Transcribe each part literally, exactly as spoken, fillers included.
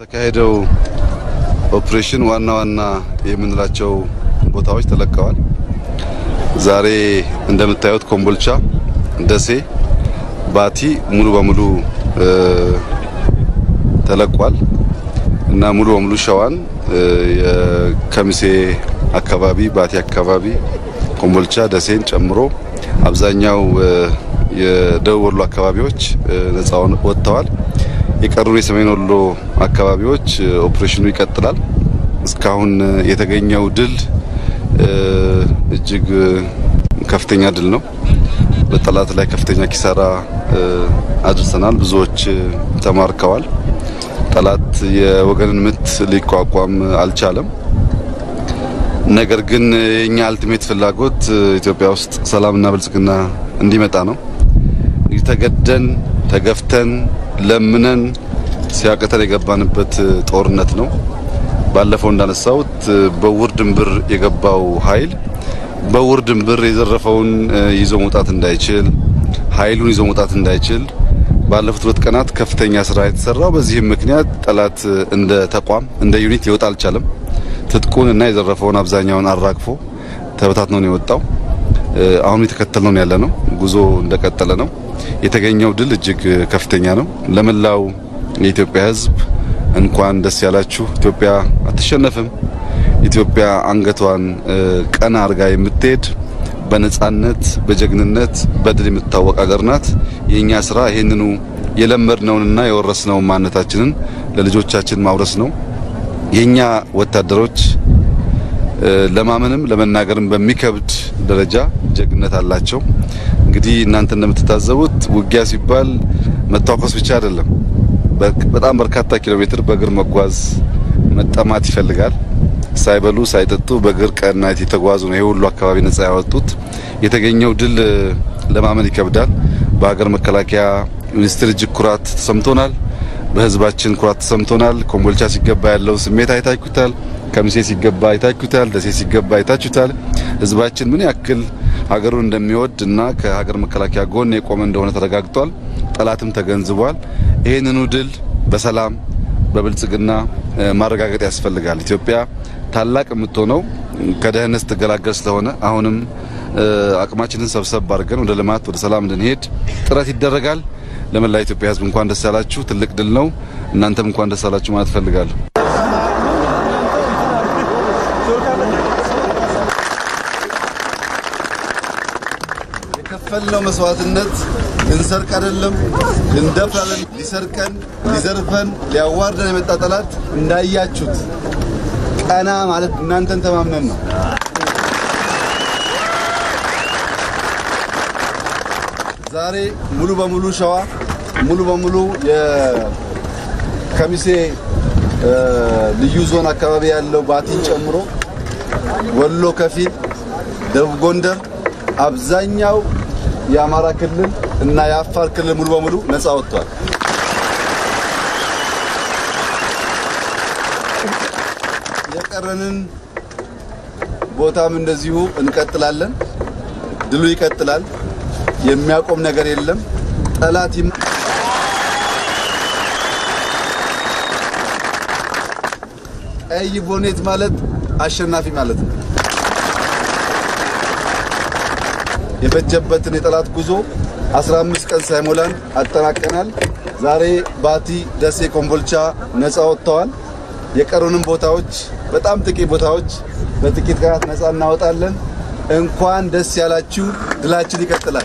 የተካሄደው ኦፕሬሽን ዋና ዋና የምንላቸው ቦታዎች ተለቀዋል። ዛሬ እንደምታዩት ኮምቦልቻ፣ ደሴ፣ ባቲ ሙሉ በሙሉ ተለቋል እና ሙሉ በሙሉ ሸዋን የከሚሴ አካባቢ፣ ባቲ አካባቢ፣ ኮምቦልቻ፣ ደሴን ጨምሮ አብዛኛው የደቡብ ወሎ አካባቢዎች ነፃ ወጥተዋል። የቀሩ የሰሜን ወሎ አካባቢዎች ኦፕሬሽኑ ይቀጥላል። እስካሁን የተገኘው ድል እጅግ ከፍተኛ ድል ነው። በጠላት ላይ ከፍተኛ ኪሳራ አድርሰናል። ብዙዎች ተማርከዋል። ጠላት የወገንን ምት ሊቋቋም አልቻለም። ነገር ግን የኛ አልቲሜት ፍላጎት ኢትዮጵያ ውስጥ ሰላምና ብልጽግና እንዲመጣ ነው። ተገደን ተገፍተን ለምነን ሲያቀተን የገባንበት ጦርነት ነው። ባለፈው እንዳነሳውት በውር ድንብር የገባው ኃይል በውር ድንብር የዘረፈውን ይዞ መውጣት እንዳይችል፣ ኃይሉን ይዞ መውጣት እንዳይችል ባለፉት ሁለት ቀናት ከፍተኛ ስራ የተሰራው። በዚህም ምክንያት ጠላት እንደ ተቋም እንደ ዩኒት ሊወጣ አልቻለም። ትጥቁን እና የዘረፈውን አብዛኛውን አራግፎ ተበታትኖ ነው የወጣው። አሁን የተከተልነው ያለ ነው። ጉዞ እንደቀጠለ ነው። የተገኘው ድል እጅግ ከፍተኛ ነው። ለመላው የኢትዮጵያ ሕዝብ እንኳን ደስ ያላችሁ። ኢትዮጵያ አትሸነፍም። ኢትዮጵያ አንገቷን ቀና አርጋ የምትሄድ በነጻነት በጀግንነት በድል የምትታወቅ ሀገር ናት። የኛ ስራ ይሄንኑ የለመድነውንና የወረስነውን ማንነታችንን ለልጆቻችን ማውረስ ነው። የኛ ወታደሮች ለማመንም ለመናገርም በሚከብድ ደረጃ ጀግንነት አላቸው። እንግዲህ እናንተ እንደምትታዘቡት ውጊያ ሲባል መታወቀስ ብቻ አይደለም። በጣም በርካታ ኪሎ ሜትር በእግር መጓዝ መጠማት ይፈልጋል። ሳይበሉ ሳይጠጡ በእግር ቀናት የተጓዙ ነው የሁሉ አካባቢ ነፃ ያወጡት። የተገኘው ድል ለማመን ይከብዳል። በሀገር መከላከያ ሚኒስትር እጅግ ኩራት ተሰምቶናል። በህዝባችን ኩራት ተሰምቶናል። ኮምቦልቻ ሲገባ ያለው ስሜት አይታችሁታል። ከሚሴ ሲገባ አይታችሁታል። ደሴ ሲገባ አይታችሁታል። ህዝባችን ምን ያክል ሀገሩን እንደሚወድ እና ከሀገር መከላከያ ጎን የቆመ እንደሆነ ተረጋግጧል። ጠላትም ተገንዝቧል። ይሄንኑ ድል በሰላም በብልጽግና ማረጋገጥ ያስፈልጋል። ኢትዮጵያ ታላቅ የምትሆነው ከደህንነት ተገላገል ስለሆነ አሁንም አቅማችንን ሰብሰብ አድርገን ወደ ልማት ወደ ሰላም እንድንሄድ ጥረት ይደረጋል። ለመላ ኢትዮጵያ ህዝብ እንኳን ደስ ያላችሁ። ትልቅ ድል ነው። እናንተም እንኳን ደስ ያላችሁ ማለት ፈልጋለሁ። የከፈልነው መስዋዕትነት ልንሰርቅ አይደለም፣ ልንደፍራለን። ሊሰርቀን ሊዘርፈን ሊያዋርደን የመጣ ጠላት እንዳያችሁት ቀና ማለት እናንተን ተማምነን ነው። ዛሬ ሙሉ በሙሉ ሸዋ ሙሉ በሙሉ የከሚሴ ልዩ ዞን አካባቢ ያለው ባቲን ጨምሮ ወሎ ከፊል፣ ደቡብ ጎንደር፣ አብዛኛው የአማራ ክልል እና የአፋር ክልል ሙሉ በሙሉ ነፃ ወጥቷል። የቀረንን ቦታም እንደዚሁ እንቀጥላለን። ድሉ ይቀጥላል። የሚያቆም ነገር የለም። ጠላት ቀይ ቦኔት ማለት አሸናፊ ማለት ነው። የፈጀበትን የጠላት ጉዞ አስራ አምስት ቀን ሳይሞላን አጠናቀናል። ዛሬ ባቲ፣ ደሴ፣ ኮምቦልቻ ነፃ ወጥተዋል። የቀሩንም ቦታዎች በጣም ጥቂት ቦታዎች በጥቂት ቀናት ነፃ እናወጣለን። እንኳን ደስ ያላችሁ። ድላችን ይቀጥላል።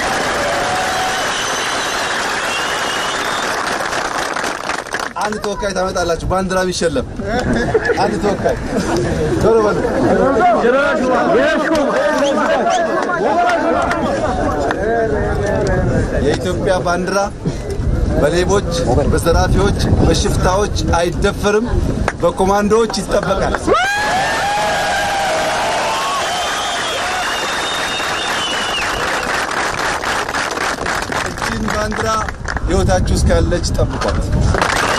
አንድ ተወካይ ታመጣላችሁ። ባንዲራም ይሸለም። አንድ ተወካይ ቶሎ በሉ። የኢትዮጵያ ባንዲራ በሌቦች፣ በዘራፊዎች፣ በሽፍታዎች አይደፈርም። በኮማንዶዎች ይጠበቃል። እቺን ባንዲራ ሕይወታችሁ እስካለች ጠብቋት።